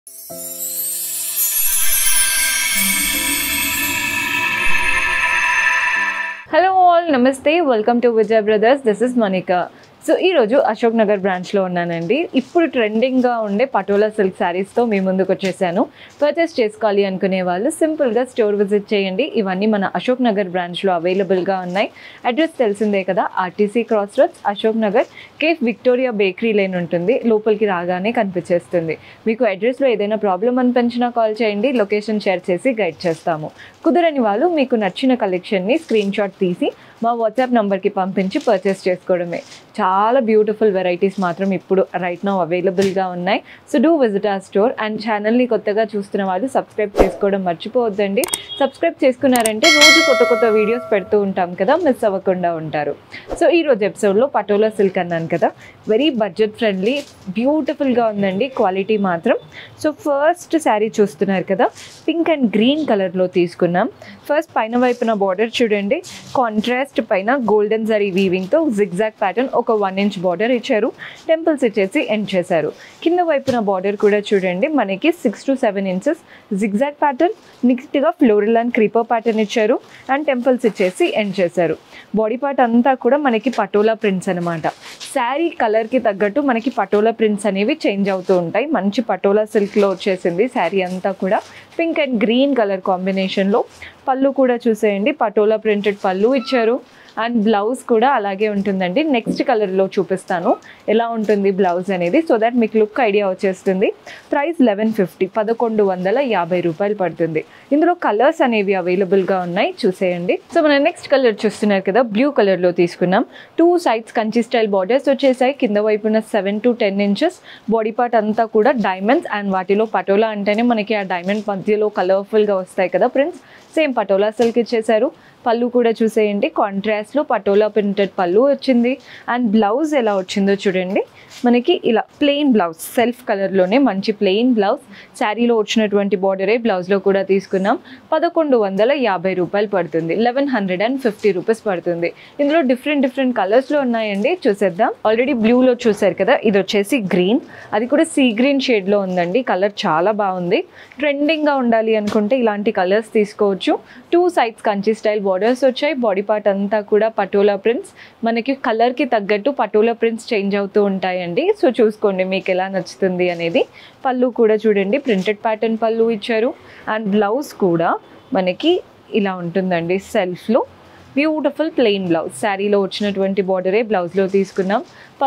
Hello all, namaste, welcome to Vijay Brothers. This is Monica. So ఈరోజు అశోక్ నగర్ బ్రాంచ్లో ఉన్నానండి. ఇప్పుడు ట్రెండింగ్గా ఉండే పటోలా సిల్క్ శారీస్తో మీ ముందుకు వచ్చేసాను. పర్చేస్ చేసుకోవాలి అనుకునే వాళ్ళు సింపుల్గా స్టోర్ విజిట్ చేయండి. ఇవన్నీ మన అశోక్ నగర్ బ్రాంచ్లో అవైలబుల్గా ఉన్నాయి. అడ్రస్ తెలిసిందే కదా, RTC cross roads, Ashok Nagar, cafe Victoria bakery lane ఉంటుంది. లోపలికి రాగానే కనిపించేస్తుంది. మీకు అడ్రస్లో ఏదైనా ప్రాబ్లం అనిపించినా కాల్ చేయండి, లొకేషన్ షేర్ చేసి గైడ్ చేస్తాము. కుదరని వాళ్ళు మీకు నచ్చిన కలెక్షన్ని స్క్రీన్ షాట్ తీసి మా వాట్సాప్ నెంబర్కి పంపించి పర్చేస్ చేసుకోవడమే. చాలా బ్యూటిఫుల్ వెరైటీస్ మాత్రం ఇప్పుడు రైట్ నౌ అవైలబుల్గా ఉన్నాయి. So do visit our store. And ఛానల్ని కొత్తగా చూస్తున్న వాళ్ళు సబ్స్క్రైబ్ చేసుకోవడం మర్చిపోవద్దండి. సబ్స్క్రైబ్ చేసుకున్నారంటే రోజు కొత్త కొత్త వీడియోస్ పెడుతూ ఉంటాం కదా, మిస్ అవ్వకుండా ఉంటారు. సో ఈరోజు ఎపిసోడ్లో పటోలా సిల్క్ అన్నాను కదా, వెరీ బడ్జెట్ ఫ్రెండ్లీ, బ్యూటిఫుల్గా ఉందండి క్వాలిటీ మాత్రం. సో ఫస్ట్ శారీ చూస్తున్నారు కదా, పింక్ అండ్ గ్రీన్ కలర్లో తీసుకున్నాం. ఫస్ట్ పైన వైపున బార్డర్ చూడండి, కాంట్రాస్ట్ పైన గోల్డెన్ జరీ వీవింగ్తో జిగ్జాగ్ ప్యాటర్న్, ఒక 1 inch బార్డర్ ఇచ్చారు. టెంపుల్స్ ఇచ్చేసి ఎండ్ చేశారు. కింద వైపున బార్డర్ కూడా చూడండి, మనకి 6 to 7 inches జిగ్జాగ్ ప్యాటర్న్, నీట్గా ఫ్లోరల్ అండ్ క్రీపర్ ప్యాటర్న్ ఇచ్చారు. అండ్ టెంపుల్స్ ఇచ్చేసి ఎండ్ చేశారు. బాడీ పార్ట్ అంతా కూడా మనకి పటోలా ప్రింట్స్ అనమాట. శారీ కలర్కి తగ్గట్టు మనకి పటోలా ప్రింట్స్ అనేవి చేంజ్ అవుతూ ఉంటాయి. మంచి పటోలా సిల్క్లో వచ్చేసింది శారీ అంతా కూడా, పింక్ అండ్ గ్రీన్ కలర్ కాంబినేషన్లో. పళ్ళు కూడా చూసేయండి, పటోలా ప్రింటెడ్ పళ్ళు ఇచ్చారు. అండ్ బ్లౌజ్ కూడా అలాగే ఉంటుందండి. నెక్స్ట్ కలర్లో చూపిస్తాను ఎలా ఉంటుంది బ్లౌజ్ అనేది, సో దట్ మీకు లుక్ ఐడియా వచ్చేస్తుంది. ప్రైస్ 1150, 1150 రూపాయలు పడుతుంది. ఇందులో కలర్స్ అనేవి అవైలబుల్గా ఉన్నాయి, చూసేయండి. సో మన నెక్స్ట్ కలర్ చూస్తున్నారు కదా, బ్లూ కలర్లో తీసుకున్నాం. 2 sides కంచి స్టైల్ బార్డర్స్ వచ్చేసాయి. కింద వైపున 7 to 10 inches బాడీ పార్ట్ అంతా కూడా డైమండ్స్. అండ్ వాటిలో పటోలా అంటేనే మనకి ఆ డైమండ్ మధ్యలో కలర్ఫుల్గా వస్తాయి కదా ప్రింట్స్, సేమ్ పటోలా సిల్క్ ఇచ్చేసారు. పళ్ళు కూడా చూసేయండి, కాంట్రాస్ట్లో పటోలా ప్రింటెడ్ పళ్ళు వచ్చింది. అండ్ బ్లౌజ్ ఎలా వచ్చిందో చూడండి, మనకి ఇలా ప్లెయిన్ బ్లౌజ్, సెల్ఫ్ కలర్లోనే మంచి ప్లెయిన్ బ్లౌజ్. శారీలో వచ్చినటువంటి బార్డరే బ్లౌజ్లో కూడా తీసుకున్నాం. 1150 రూపాయలు పడుతుంది, 1150 రూపీస్ పడుతుంది. ఇందులో డిఫరెంట్ కలర్స్లో ఉన్నాయండి, చూసేద్దాం. ఆల్రెడీ బ్లూలో చూసారు కదా, ఇది వచ్చేసి గ్రీన్, అది కూడా సీ గ్రీన్ షేడ్లో ఉందండి. కలర్ చాలా బాగుంది. ట్రెండింగ్గా ఉండాలి అనుకుంటే ఇలాంటి కలర్స్ తీసుకోవచ్చు. 2 sides కంచి స్టైల్ బార్డర్స్ వచ్చాయి. బాడీ పార్ట్ అంతా కూడా పటోలా ప్రింట్స్, మనకి కలర్కి తగ్గట్టు పటోలా ప్రింట్స్ చేంజ్ అవుతూ ఉంటాయండి. సో చూసుకోండి మీకు ఎలా నచ్చుతుంది అనేది. పళ్ళు కూడా చూడండి, ప్రింటెడ్ ప్యాటర్న్ పళ్ళు ఇచ్చారు. అండ్ బ్లౌజ్ కూడా మనకి ఇలా ఉంటుందండి, సెల్ఫ్లో బ్యూటిఫుల్ ప్లెయిన్ బ్లౌజ్. శారీలో వచ్చినటువంటి బార్డరే బ్లౌజ్లో తీసుకున్నాం.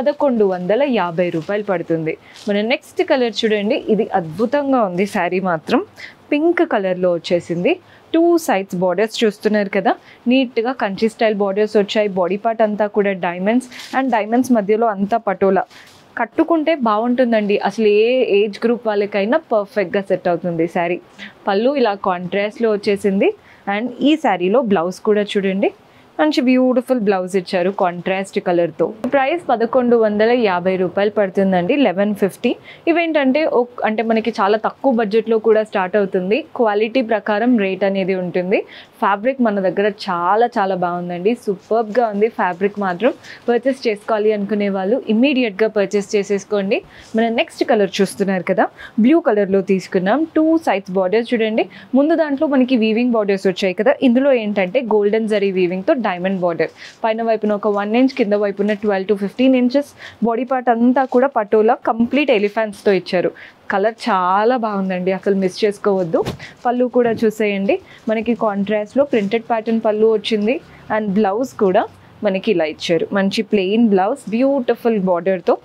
1150 రూపాయలు పడుతుంది. మన నెక్స్ట్ కలర్ చూడండి, ఇది అద్భుతంగా ఉంది శారీ మాత్రం. పింక్ కలర్లో వచ్చేసింది. 2 sides బార్డర్స్ చూస్తున్నారు కదా, నీట్గా కంచి స్టైల్ బార్డర్స్ వచ్చాయి. బాడీ పార్ట్ అంతా కూడా డైమండ్స్, అండ్ డైమండ్స్ మధ్యలో అంతా పటోలా. కట్టుకుంటే బాగుంటుందండి, అసలు ఏ ఏజ్ గ్రూప్ వాళ్ళకైనా పర్ఫెక్ట్గా సెట్ అవుతుంది శారీ. పళ్ళు ఇలా కాంట్రాస్ట్లో వచ్చేసింది. అండ్ ఈ శారీలో బ్లౌజ్ కూడా చూడండి, మంచి బ్యూటిఫుల్ బ్లౌజ్ ఇచ్చారు కాంట్రాస్ట్ కలర్తో. ప్రైస్ 1150 రూపాయలు పడుతుందండి, 1150. ఇవేంటంటే అంటే మనకి చాలా తక్కువ బడ్జెట్లో కూడా స్టార్ట్ అవుతుంది. క్వాలిటీ ప్రకారం రేట్ అనేది ఉంటుంది. ఫ్యాబ్రిక్ మన దగ్గర చాలా బాగుందండి, సూపర్బ్గా ఉంది ఫ్యాబ్రిక్ మాత్రం. పర్చేస్ చేసుకోవాలి అనుకునే వాళ్ళు ఇమ్మీడియట్గా పర్చేస్ చేసేసుకోండి. మన నెక్స్ట్ కలర్ చూస్తున్నారు కదా, బ్లూ కలర్లో తీసుకున్నాం. 2 sides బార్డర్స్ చూడండి. ముందు దాంట్లో మనకి వీవింగ్ బార్డర్స్ వచ్చాయి కదా, ఇందులో ఏంటంటే గోల్డెన్ జరీ వీవింగ్తో డైమండ్ బార్డర్. పైన వైపున ఒక 1 inch, కింద వైపున 12 to 15 inches. బాడీ పార్ట్ అంతా కూడా పటోలా కంప్లీట్ ఎలిఫెంట్స్తో ఇచ్చారు. కలర్ చాలా బాగుందండి, అసలు మిస్ చేసుకోవద్దు. పళ్ళు కూడా చూసేయండి, మనకి కాంట్రాస్ట్లో ప్రింటెడ్ ప్యాటర్న్ పళ్ళు వచ్చింది. అండ్ బ్లౌజ్ కూడా మనకి ఇలా ఇచ్చారు, మంచి ప్లెయిన్ బ్లౌజ్ బ్యూటిఫుల్ బార్డర్తో.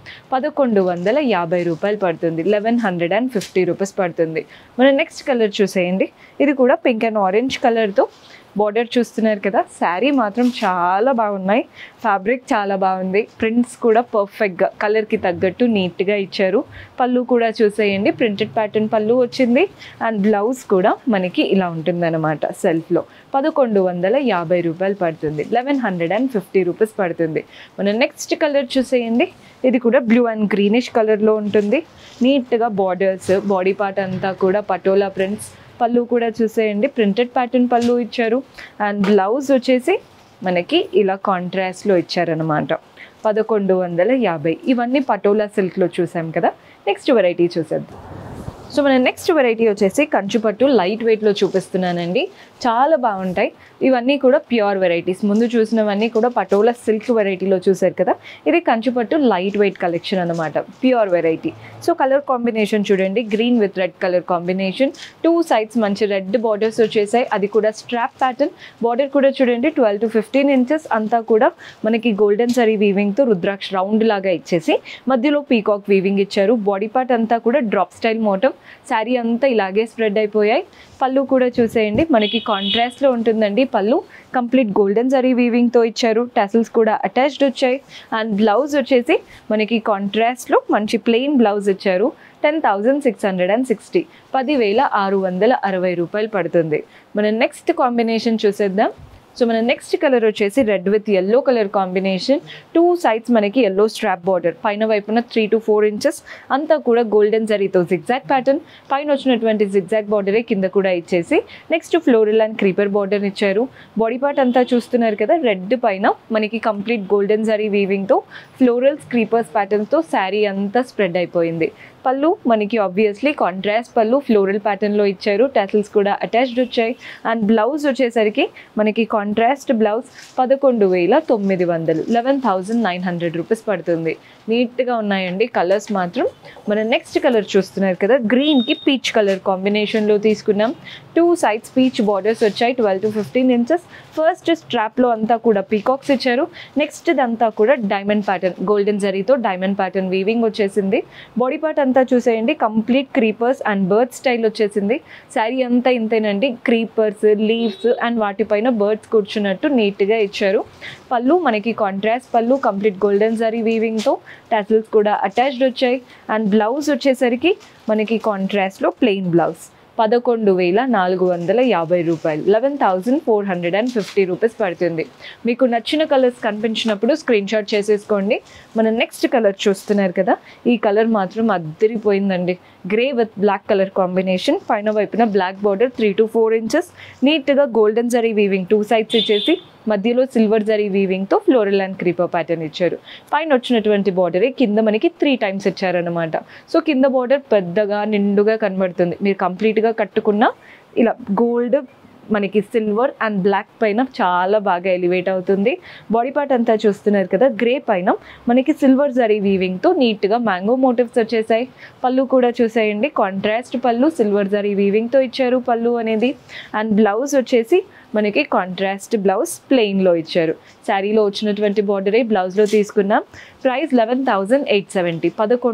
1150 రూపాయలు పడుతుంది, 1150 రూపీస్ పడుతుంది. మన నెక్స్ట్ కలర్ చూసేయండి, ఇది కూడా పింక్ అండ్ ఆరెంజ్ కలర్తో బార్డర్ చూస్తున్నారు కదా. శారీ మాత్రం చాలా బాగున్నాయి, ఫ్యాబ్రిక్ చాలా బాగుంది. ప్రింట్స్ కూడా పర్ఫెక్ట్గా కలర్కి తగ్గట్టు నీట్గా ఇచ్చారు. పళ్ళు కూడా చూసేయండి, ప్రింటెడ్ ప్యాటర్న్ పళ్ళు వచ్చింది. అండ్ బ్లౌజ్ కూడా మనకి ఇలా ఉంటుందన్నమాట సెల్ఫ్లో. 1150 రూపాయలు పడుతుంది, 1150 రూపీస్ పడుతుంది. మన నెక్స్ట్ కలర్ చూసేయండి, ఇది కూడా బ్లూ అండ్ గ్రీనిష్ కలర్లో ఉంటుంది. నీట్గా బార్డర్స్, బాడీ పార్ట్ అంతా కూడా పటోలా ప్రింట్స్. పళ్ళు కూడా చూసేయండి, ప్రింటెడ్ ప్యాటర్న్ పళ్ళు ఇచ్చారు. అండ్ బ్లౌజ్ వచ్చేసి మనకి ఇలా కాంట్రాస్ట్లో ఇచ్చారనమాట. 1150. ఇవన్నీ పటోలా సిల్క్లో చూసాం కదా. నెక్స్ట్ వెరైటీ చూసేద్దాం. సో మన నెక్స్ట్ వెరైటీ వచ్చేసి కంచి పట్టు లైట్ వెయిట్లో చూపిస్తున్నానండి. చాలా బాగుంటాయి. ఇవన్నీ కూడా ప్యూర్ వెరైటీస్. ముందు చూసినవన్నీ కూడా పటోలా సిల్క్ వెరైటీలో చూసారు కదా, ఇది కంచి పట్టు లైట్ వెయిట్ కలెక్షన్ అనమాట, pure variety. So colour combination చూడండి, green with red colour combination. 2 sides మంచి రెడ్ బార్డర్స్ వచ్చేసాయి, అది కూడా స్ట్రాప్ ప్యాటర్న్. బార్డర్ కూడా చూడండి 12 to 15 inches. అంతా కూడా మనకి గోల్డెన్ సరీ వీవింగ్తో రుద్రాక్ష రౌండ్ లాగా ఇచ్చేసి మధ్యలో పీకాక్ వీవింగ్ ఇచ్చారు. బాడీ పార్ట్ అంతా కూడా డ్రాప్ స్టైల్ మోటివ్. శారీ అంతా ఇలాగే స్ప్రెడ్ అయిపోయాయి. పళ్ళు కూడా చూసేయండి, మనకి కాంట్రాస్ట్లో ఉంటుందండి. పళ్ళు కంప్లీట్ గోల్డెన్ జరీ వీవింగ్తో ఇచ్చారు. టాసిల్స్ కూడా అటాచ్డ్ వచ్చాయి. అండ్ బ్లౌజ్ వచ్చేసి మనకి కాంట్రాస్ట్లో మంచి ప్లెయిన్ బ్లౌజ్ ఇచ్చారు. 10,660, 10,660 రూపాయలు పడుతుంది. మన నెక్స్ట్ కాంబినేషన్ చూసేద్దాం. సో మన నెక్స్ట్ కలర్ వచ్చేసి red with yellow colour combination. 2 sides మనకి ఎల్లో స్ట్రాప్ బార్డర్, పైన వైపున 3 to 4 inches. అంతా కూడా గోల్డెన్ జరీతో జిగ్జాగ్ ప్యాటర్న్. పైన వచ్చినటువంటి జిగ్జాగ్ బార్డరే కింద కూడా ఇచ్చేసి next floral and creeper border ఇచ్చారు. బాడీ పార్ట్ అంతా చూస్తున్నారు కదా, రెడ్ పైన మనకి కంప్లీట్ గోల్డెన్ జరీ వీవింగ్తో ఫ్లోరల్స్ క్రీపర్స్ ప్యాటర్న్తో శారీ అంతా స్ప్రెడ్ అయిపోయింది. పళ్ళు మనకి ఆబ్వియస్లీ కాంట్రాస్ట్ పళ్ళు ఫ్లోరల్ ప్యాటర్న్లో ఇచ్చారు. టాసిల్స్ కూడా అటాచ్డ్ వచ్చాయి. అండ్ బ్లౌజ్ వచ్చేసరికి మనకి కాంట్రాస్ట్ బ్లౌజ్ 11,900, 11,900 రూపీస్ పడుతుంది. నీట్గా ఉన్నాయండి కలర్స్ మాత్రం. మన నెక్స్ట్ కలర్ చూస్తున్నారు కదా, గ్రీన్కి పీచ్ కలర్ కాంబినేషన్లో తీసుకున్నాం. 2 sides పీచ్ బార్డర్స్ వచ్చాయి, 12 to 15 inches. ఫస్ట్ స్ట్రాప్లో అంతా కూడా పీకాక్స్ ఇచ్చారు. నెక్స్ట్ ఇదంతా కూడా డైమండ్ ప్యాటర్న్, గోల్డెన్ జరీతో డైమండ్ ప్యాటర్న్ వీవింగ్ వచ్చేసింది. బాడీ పార్ట్ అంతా చూసేయండి, complete creepers and bird style వచ్చేసింది. శారీ అంతా ఇంతేనండి, క్రీపర్స్, లీవ్స్ అండ్ వాటిపైన బర్డ్స్ కూర్చున్నట్టు నీట్గా ఇచ్చారు. పళ్ళు మనకి కాంట్రాస్ట్ పళ్ళు, కంప్లీట్ గోల్డెన్ జరీ వీవింగ్తో టాసిల్స్ కూడా అటాచ్డ్ వచ్చాయి. అండ్ బ్లౌజ్ వచ్చేసరికి మనకి కాంట్రాస్ట్లో ప్లెయిన్ బ్లౌజ్, 11,450 రూపాయలు, 11,450 రూపీస్ పడుతుంది. మీకు నచ్చిన కలర్స్ కనిపించినప్పుడు స్క్రీన్ షాట్ చేసేసుకోండి. మన నెక్స్ట్ కలర్ చూస్తున్నారు కదా, ఈ కలర్ మాత్రం అద్దరిపోయిందండి. Grey with black colour combination. పైన వైపున బ్లాక్ బార్డర్ 3 to 4 inches. నీట్గా గోల్డెన్ జరీ వీవింగ్ 2 sides ఇచ్చేసి మధ్యలో సిల్వర్ జరీ వీవింగ్తో ఫ్లోరల్ అండ్ క్రీపర్ ప్యాటర్న్ ఇచ్చారు. పైన వచ్చినటువంటి బార్డరే కింద మనకి 3 times ఇచ్చారనమాట. సో కింద బార్డర్ పెద్దగా నిండుగా కనబడుతుంది. మీరు కంప్లీట్గా కట్టుకున్న ఇలా గోల్డ్ మనకి సిల్వర్ అండ్ బ్లాక్ పైన చాలా బాగా ఎలివేట్ అవుతుంది. బాడీ పార్ట్ అంతా చూస్తున్నారు కదా, గ్రే పైన మనకి సిల్వర్ జరీ వీవింగ్తో నీట్గా మ్యాంగో మోటివ్స్ వచ్చేసాయి. పళ్ళు కూడా చూసేయండి, కాంట్రాస్ట్ పళ్ళు, సిల్వర్ జరీ వీవింగ్తో ఇచ్చారు పళ్ళు అనేది. అండ్ బ్లౌజ్ వచ్చేసి మనకి కాంట్రాస్ట్ బ్లౌజ్ ప్లెయిన్లో ఇచ్చారు. శారీలో వచ్చినటువంటి బార్డరే బ్లౌజ్లో తీసుకున్నాం. ప్రైస్ 11,870,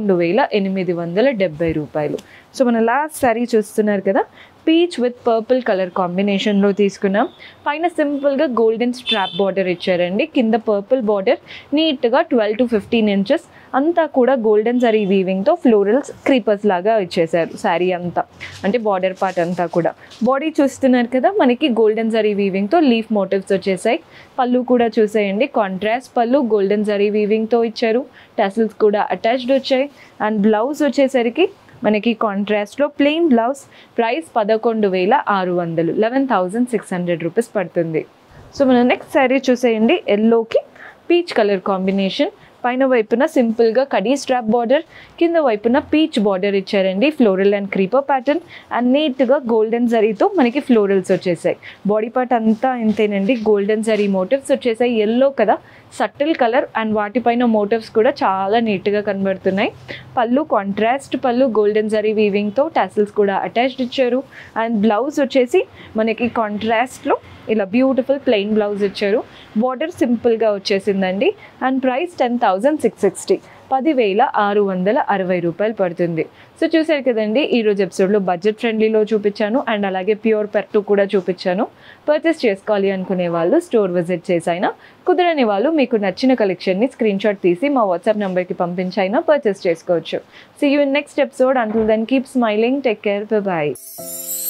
11,870 రూపాయలు. సో మన లాస్ట్ శారీ చూస్తున్నారు కదా, పీచ్ విత్ పర్పుల్ కలర్ కాంబినేషన్లో తీసుకున్నాం. పైన సింపుల్గా గోల్డెన్ స్ట్రాప్ బార్డర్ ఇచ్చారండి, కింద పర్పుల్ బార్డర్ నీట్గా 12 to 15 inches. అంతా కూడా గోల్డెన్ జరీ వీవింగ్తో ఫ్లోరల్స్ క్రీపర్స్ లాగా ఇచ్చేసారు శారీ అంతా, అంటే బార్డర్ పార్ట్ అంతా కూడా. బాడీ చూస్తున్నారు కదా, మనకి గోల్డెన్ జరీ వీవింగ్తో లీఫ్ మోటివ్స్ వచ్చేసాయి. పళ్ళు కూడా చూసేయండి, కాంట్రాస్ట్ పళ్ళు గోల్డెన్ జరీ వీవింగ్తో ఇచ్చారు. టాసిల్స్ కూడా అటాచ్డ్ వచ్చాయి. అండ్ బ్లౌజ్ వచ్చేసరికి మనకి కాంట్రాస్ట్లో ప్లెయిన్ బ్లౌజ్. ప్రైస్ 11,600, 11,600 రూపీస్ పడుతుంది. సో మన నెక్స్ట్ శారీ చూసేయండి, ఎల్లోకి పీచ్ కలర్ కాంబినేషన్. పైన వైపున సింపుల్గా కడీ స్ట్రాప్ బార్డర్, కింద వైపున పీచ్ బార్డర్ ఇచ్చారండి, floral and creeper pattern. And నీట్గా గోల్డెన్ జరీతో మనకి ఫ్లోరల్స్ వచ్చేసాయి. బాడీ పార్ట్ అంతా ఇంతేనండి, గోల్డెన్ జరీ మోటివ్స్ వచ్చేసాయి. ఎల్లో కదా, సటిల్ కలర్ అండ్ వాటిపైన మోటివ్స్ కూడా చాలా నీట్గా కనబడుతున్నాయి. పళ్ళు కాంట్రాస్ట్ పళ్ళు, గోల్డెన్ జరీ వీవింగ్తో టాసిల్స్ కూడా అటాచ్డ్ ఇచ్చారు. అండ్ బ్లౌజ్ వచ్చేసి మనకి కాంట్రాస్ట్లో ఇలా బ్యూటిఫుల్ ప్లెయిన్ బ్లౌజ్ ఇచ్చారు. బార్డర్ సింపుల్గా వచ్చేసిందండి. అండ్ ప్రైస్ 10,660, 10,660 రూపాయలు పడుతుంది. సో చూసారు కదండి, ఈరోజు ఎపిసోడ్లో బడ్జెట్ ఫ్రెండ్లీలో చూపించాను అండ్ అలాగే ప్యూర్ పట్టు కూడా చూపించాను. పర్చేస్ చేసుకోవాలి అనుకునే వాళ్ళు స్టోర్ విజిట్ చేసైనా, కుదరని వాళ్ళు మీకు నచ్చిన కలెక్షన్ని స్క్రీన్ షాట్ తీసి మా వాట్సాప్ నెంబర్కి పంపించైనా పర్చేస్ చేసుకోవచ్చు. See you in next episode. Until then keep smiling, take care, by.